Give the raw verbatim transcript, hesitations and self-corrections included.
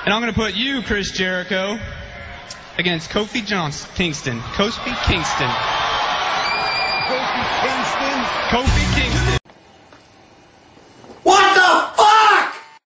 And I'm going to put you, Chris Jericho, against Kofi Johnson, Kingston. Kofi Kingston. Kofi Kingston? Kofi Kingston.